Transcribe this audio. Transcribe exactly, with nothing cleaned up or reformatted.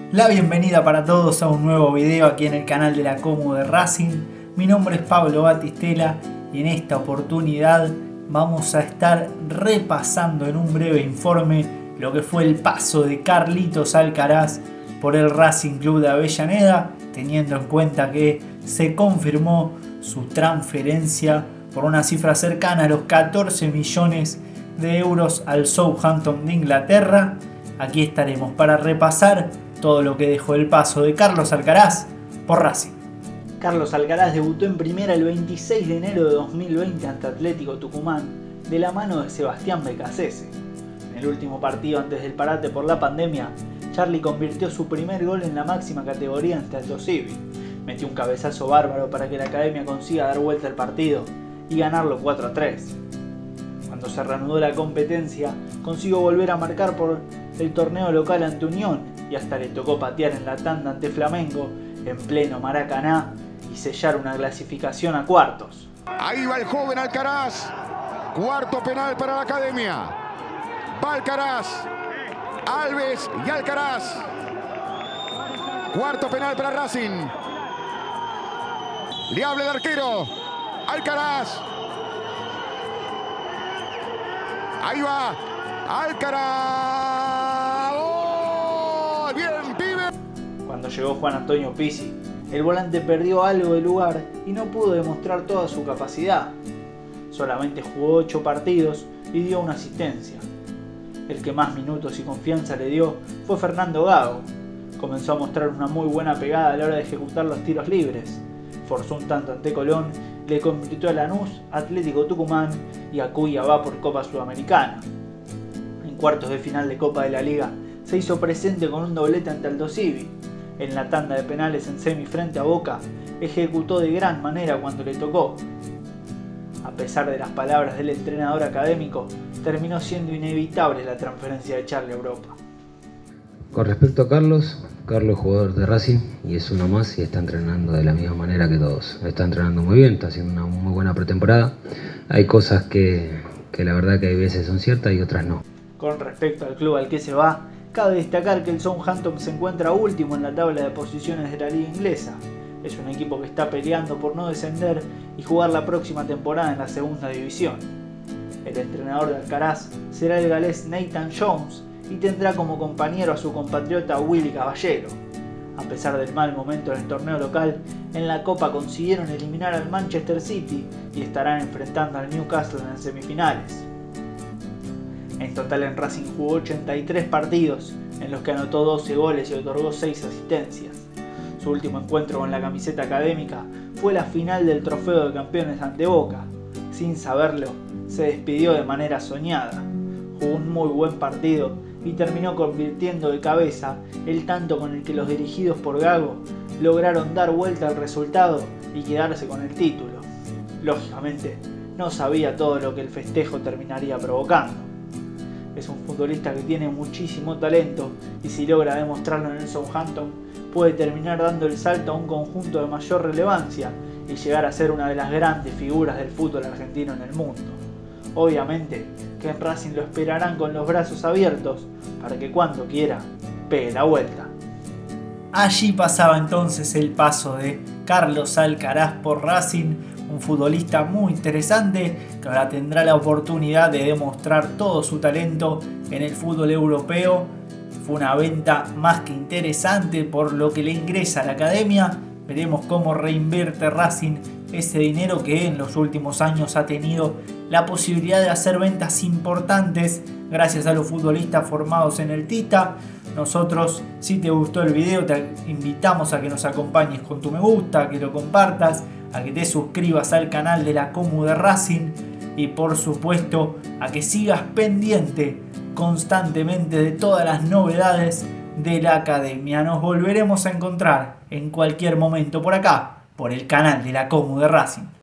La bienvenida para todos a un nuevo video aquí en el canal de la Comu de Racing. Mi nombre es Pablo Batistela y en esta oportunidad vamos a estar repasando en un breve informe lo que fue el paso de Carlitos Alcaraz por el Racing Club de Avellaneda, teniendo en cuenta que se confirmó su transferencia por una cifra cercana a los catorce millones de euros al Southampton de Inglaterra. Aquí estaremos para repasar todo lo que dejó el paso de Carlos Alcaraz por Racing. Carlos Alcaraz debutó en primera el veintiséis de enero de dos mil veinte ante Atlético Tucumán de la mano de Sebastián Becasese. En el último partido antes del parate por la pandemia, Charlie convirtió su primer gol en la máxima categoría ante Aldosivi. Metió un cabezazo bárbaro para que la academia consiga dar vuelta al partido y ganarlo cuatro a tres. Cuando se reanudó la competencia, consiguió volver a marcar por el torneo local ante Unión y hasta le tocó patear en la tanda ante Flamengo en pleno Maracaná y sellar una clasificación a cuartos. Ahí va el joven Alcaraz, cuarto penal para la academia. Va Alcaraz, Alves y Alcaraz. Cuarto penal para Racing. Le habla el arquero, Alcaraz. Ahí va, Alcaraz. ¡Oh! ¡Bien, pibe! Cuando llegó Juan Antonio Pizzi, el volante perdió algo de lugar y no pudo demostrar toda su capacidad. Solamente jugó ocho partidos y dio una asistencia. El que más minutos y confianza le dio fue Fernando Gago. Comenzó a mostrar una muy buena pegada a la hora de ejecutar los tiros libres. Forzó un tanto ante Colón, le convirtió a Lanús, Atlético Tucumán y a Cuiabá por Copa Sudamericana. En cuartos de final de Copa de la Liga se hizo presente con un doblete ante Aldosivi. En la tanda de penales en semi frente a Boca, ejecutó de gran manera cuando le tocó. A pesar de las palabras del entrenador académico, terminó siendo inevitable la transferencia de Charlie a Europa. Con respecto a Carlos, Carlos es jugador de Racing y es uno más y está entrenando de la misma manera que todos. Está entrenando muy bien, está haciendo una muy buena pretemporada. Hay cosas que, que la verdad que hay veces son ciertas y otras no. Con respecto al club al que se va, cabe destacar que el Southampton se encuentra último en la tabla de posiciones de la liga inglesa. Es un equipo que está peleando por no descender y jugar la próxima temporada en la segunda división. El entrenador de Alcaraz será el galés Nathan Jones y tendrá como compañero a su compatriota Willy Caballero. A pesar del mal momento en el torneo local, en la Copa consiguieron eliminar al Manchester City y estarán enfrentando al Newcastle en semifinales. En total en Racing jugó ochenta y tres partidos, en los que anotó doce goles y otorgó seis asistencias. Su último encuentro con la camiseta académica fue la final del Trofeo de Campeones ante Boca. Sin saberlo, se despidió de manera soñada. Jugó un muy buen partido y terminó convirtiendo de cabeza el tanto con el que los dirigidos por Gago lograron dar vuelta al resultado y quedarse con el título. Lógicamente, no sabía todo lo que el festejo terminaría provocando. Es un futbolista que tiene muchísimo talento y si logra demostrarlo en el Southampton, puede terminar dando el salto a un conjunto de mayor relevancia y llegar a ser una de las grandes figuras del fútbol argentino en el mundo. Obviamente que en Racing lo esperarán con los brazos abiertos para que cuando quiera pegue la vuelta. Allí pasaba entonces el paso de Carlos Alcaraz por Racing, un futbolista muy interesante que ahora tendrá la oportunidad de demostrar todo su talento en el fútbol europeo. Fue una venta más que interesante por lo que le ingresa a la academia. Veremos cómo reinvierte Racing ese dinero que en los últimos años ha tenido la posibilidad de hacer ventas importantes gracias a los futbolistas formados en el Tita. Nosotros, si te gustó el video, te invitamos a que nos acompañes con tu me gusta, a que lo compartas, a que te suscribas al canal de la Comu de Racing y por supuesto a que sigas pendiente constantemente de todas las novedades de la academia. Nos volveremos a encontrar en cualquier momento por acá, por el canal de la Comu de Racing.